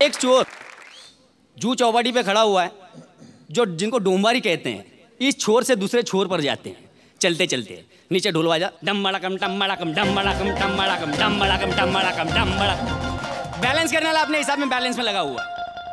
एक चोर जू चौपाटी पे खड़ा हुआ है, जो जिनको डोंबारी कहते हैं, इस छोर से दूसरे छोर पर जाते हैं चलते चलते। नीचे ढोल बाजा, डम बड़ा कम डम बड़ा कम डम बड़ा कम डम बड़ा कम डम बड़ा कम डम बड़ा कम डम बड़ा। बैलेंस करने वाला अपने हिसाब में बैलेंस में लगा हुआ।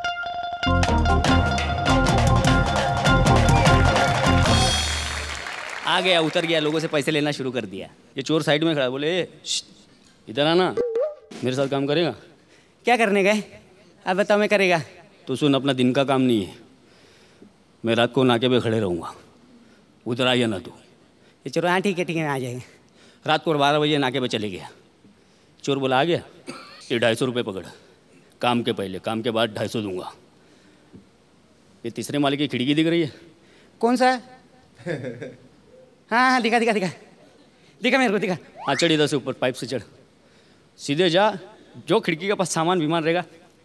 आ गया, उतर गया, लोगों से पैसे लेना शुरू कर दिया। ये चोर साइड में खड़ा, बोले इधर आना, मेरे साथ काम करेगा? क्या करने गए? अब बताओ। मैं करेगा तो सुन, अपना दिन का काम नहीं है, मैं रात को नाके पे खड़े रहूँगा, उधर आ जाना तू। ये चोर, हाँ ठीक है आ जाएंगे। रात को 12 बजे नाके पे चले गया। चोर बोला आ गया, ये 250 रुपये पकड़, काम के पहले, काम के बाद 250 दूंगा। ये तीसरे माले की खिड़की दिख रही है? कौन सा है? हाँ हाँ दिखा दिखा दिखा दिखा मेरे को दिखा। हाँ चढ़ इधर से ऊपर, पाइप से चढ़, सीधे जा, जो खिड़की के पास सामान विमान रहेगा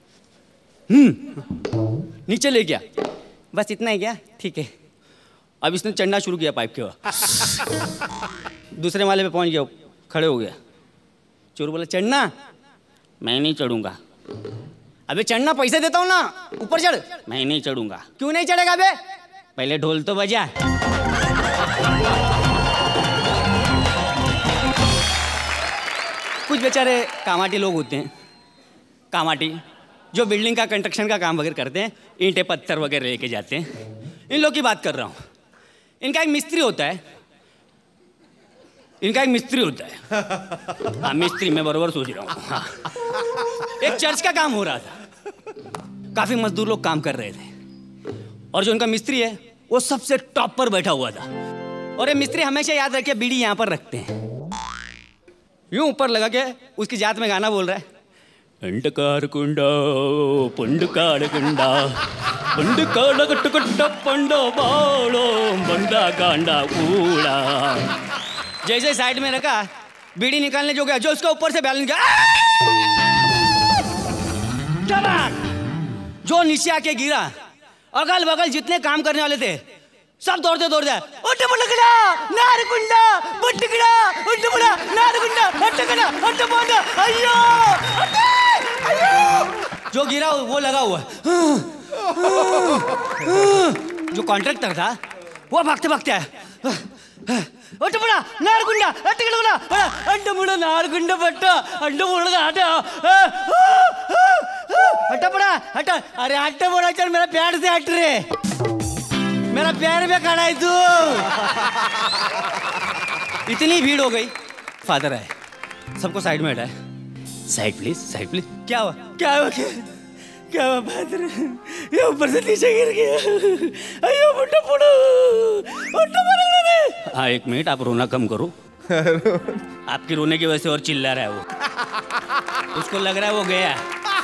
नीचे ले गया। बस इतना ही क्या? ठीक है। अब इसने चढ़ना शुरू किया पाइप के बाद। दूसरे माले पे पहुंच गया, खड़े हो गया। चोर बोला चढ़ना? मैं नहीं चढ़ूंगा। अबे चढ़ना, पैसे देता हूँ ना, ऊपर चढ़। मैं नहीं चढ़ूंगा। क्यों नहीं चढ़ेगा अबे? पहले ढोल तो बजा। कुछ बेचारे कामाटी लोग होते हैं, कामाटी, जो बिल्डिंग का कंस्ट्रक्शन का काम वगैरह करते हैं, ईंटें पत्थर वगैरह लेके जाते हैं। इन लोग की बात कर रहा हूँ। इनका एक मिस्त्री होता है, हाँ मिस्त्री, मैं बराबर सोच रहा हूँ। हाँ। एक चर्च का काम हो रहा था, काफी मजदूर लोग काम कर रहे थे, और जो उनका मिस्त्री है वो सबसे टॉप पर बैठा हुआ था। और ये मिस्त्री हमेशा याद रखे, बीड़ी यहाँ पर रखते हैं, यूं ऊपर लगा के उसकी जात में गाना बोल रहा है। अंडकार कुंडा पुंडकार कुंडा पुंडकार कटकट पंडा बालो बंदा कांडा कूड़ा। जैसे साइड में रखा, बीड़ी निकालने जो गया, जो उसका ऊपर से बैलेंस गया, जो नीचे आके गिरा, अगल बगल जितने काम करने वाले थे सब दौड़ते दौड़ते जो गिरा वो लगा हुआ। जो कॉन्ट्रैक्टर था वो भागते भागते आया, अरे हट बोला, चल मेरा पैर से हट रे, मेरा पैर में खड़ा है तू। इतनी भीड़ हो गई, फादर आए, सबको साइड में हटाए। Side please, side please. क्या हुआ? क्या हुआ? क्या हुआ फादर? ये ऊपर से नीचे गिर गया। अयो बुड्ढा बुड्ढा, हाँ 1 मिनट, आप रोना कम करो। आपकी रोने की वजह से और चिल्ला रहा है वो, उसको लग रहा है वो गया।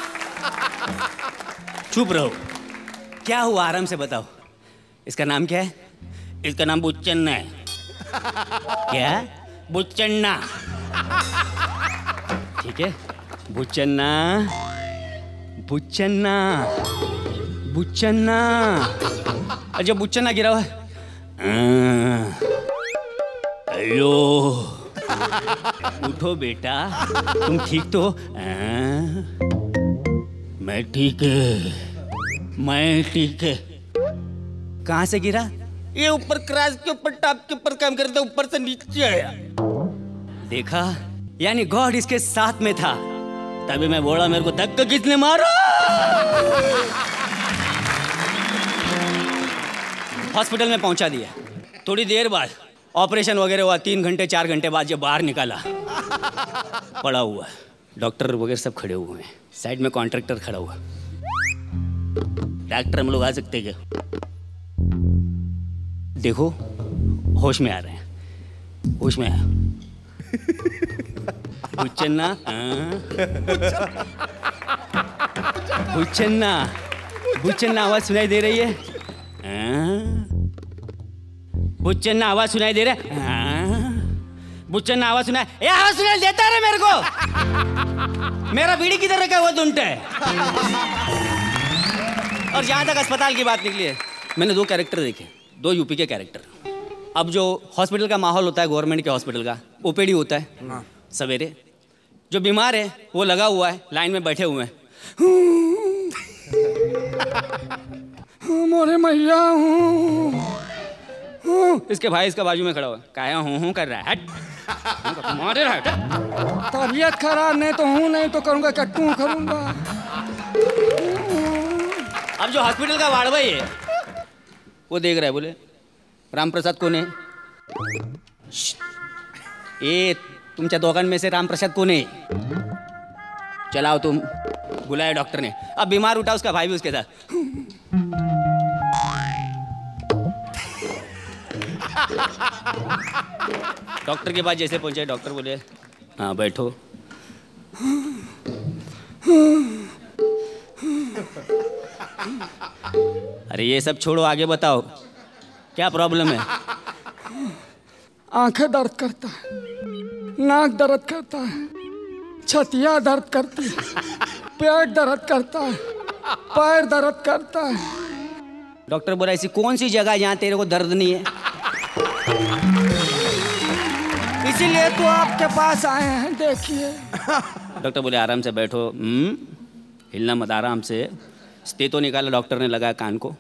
चुप रहो। क्या हुआ? आराम से बताओ। इसका नाम क्या है? इसका नाम बुच्चन्ना है। क्या? बुच्चन्ना। ठीक है, बुच्चन्ना, बुच्चन्ना, बुच्चन्ना। अच्छा बुच्चन्ना गिरा हुआ है। हेलो, उठो बेटा, तुम ठीक तो? मैं ठीक है, मैं ठीक है। कहाँ से गिरा? ये ऊपर क्रॉस के ऊपर, टॉप के ऊपर काम करते, ऊपर से नीचे आया। देखा, यानी गॉड इसके साथ में था। तभी मैं बोला मेरे को धक्का किसने मारा। हॉस्पिटल में पहुंचा दिया। थोड़ी देर बाद ऑपरेशन वगैरह हुआ। 3 घंटे 4 घंटे बाद जब बाहर निकाला, पड़ा हुआ, डॉक्टर वगैरह सब खड़े हुए हैं, साइड में कॉन्ट्रैक्टर खड़ा हुआ। डॉक्टर हम लोग आ सकते क्या? देखो, होश में आ रहे हैं, होश में आया। बुच्चन्ना, बुच्चन्ना, बुच्चन्ना आवाज सुनाई दे रही है? बुच्चन्ना आवाज सुनाई दे रहा है? बुच्चन्ना आवाज सुनाई, ये आवाज सुनाई देता है मेरे को। मेरा बीड़ी किधर रखा हुआ ढूंढते है। और जहां तक अस्पताल की बात निकली है, मैंने 2 कैरेक्टर देखे, 2 यूपी के कैरेक्टर। अब जो हॉस्पिटल का माहौल होता है, गवर्नमेंट के हॉस्पिटल का, ओपीडी होता है सवेरे। जो बीमार है वो लगा हुआ है, लाइन में बैठे हुए हैं। मोरे मैया हूँ। इसके भाई इसका बाजू में खड़ा हुआ काया हूँ कर रहा है। हट मारे रहा है। तबीयत खराब नहीं तो हूँ, नहीं तो करूँगा कट्टू करूँगा। अब जो हॉस्पिटल का वार्ड भाई है वो देख रहा है, बोले राम प्रसाद कोण आहे? ए तुमच्या दोघांमें से राम प्रसाद कोण है? चलाओ तुम, बुलाया डॉक्टर ने। अब बीमार उठा उसका भाई भी उसके साथ। डॉक्टर के पास जैसे पहुंचे डॉक्टर बोले हाँ बैठो। अरे ये सब छोड़ो, आगे बताओ क्या प्रॉब्लम है? आंखें दर्द करता है, नाक दर्द करता है, छतिया दर्द करती है, पेट दर्द करता है, पैर दर्द करता है। डॉक्टर बोला ऐसी कौन सी जगह जहाँ तेरे को दर्द नहीं है? इसीलिए तो आपके पास आए हैं, देखिए। डॉक्टर बोले आराम से बैठो, हिलना मत, आराम से। स्टेथो निकाला डॉक्टर ने, लगाया कान को।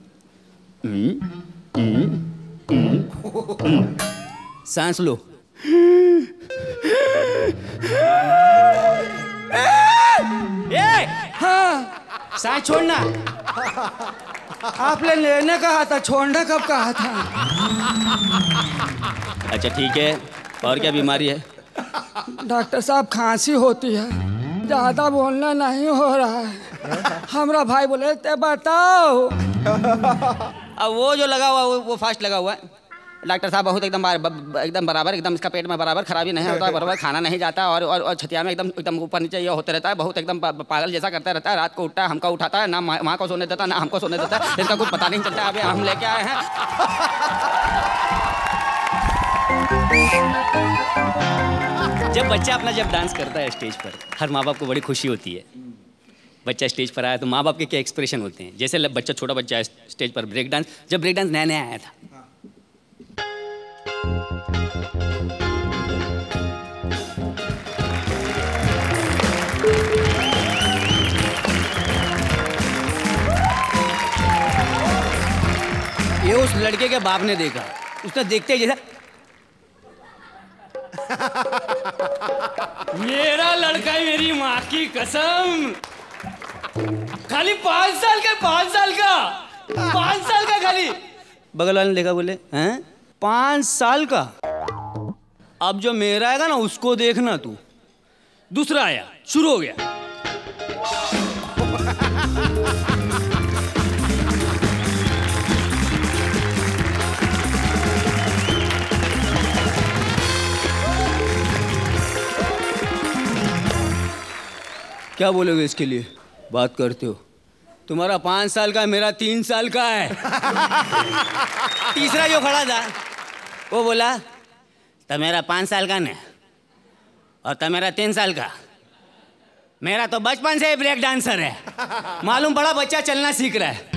सांस लो। हाँ, सांस छोड़ना। आपने लेने कहा था, छोड़ना कब कहा था? अच्छा ठीक है, और क्या बीमारी है? डॉक्टर साहब खांसी होती है, ज्यादा बोलना नहीं हो रहा है। हमारा भाई बोले ते बताओ। अब वो जो लगा हुआ वो फास्ट लगा हुआ है। डॉक्टर साहब बहुत एकदम बराबर, एकदम इसका पेट में बराबर खराबी नहीं होता, बराबर खाना नहीं जाता और छतिया में एकदम ऊपर नीचे ये होते रहता है, बहुत एकदम पागल जैसा करता रहता है। रात को उठता है, हमको उठाता है, ना माँ को सोने देता ना हमको सोने देता। इसका कुछ पता नहीं चलता। अभी हम लेके आए हैं। जब बच्चा अपना जब डांस करता है स्टेज पर, हर माँ बाप को बड़ी खुशी होती है। बच्चा स्टेज पर आया तो माँ बाप के क्या एक्सप्रेशन होते हैं? जैसे बच्चा, छोटा बच्चा है स्टेज पर, ब्रेक डांस, जब ब्रेक डांस नया नया आया था, ये उस लड़के के बाप ने देखा। उसने देखते ही जैसा मेरा लड़का है, मेरी माँ की कसम, खाली 5 साल का, 5 साल का, 5 साल का खाली। बगल वाले ने देखा, बोले हैं 5 साल का? अब जो मेरा आएगा ना उसको देखना तू। दूसरा आया, शुरू हो गया। क्या बोलोगे इसके लिए? बात करते हो। तुम्हारा 5 साल का, मेरा 3 साल का है। तीसरा जो खड़ा था वो बोला तो मेरा 5 साल का नहीं और तो मेरा 3 साल का। मेरा तो बचपन से ही ब्रेक डांसर है। मालूम पड़ा बच्चा चलना सीख रहा है।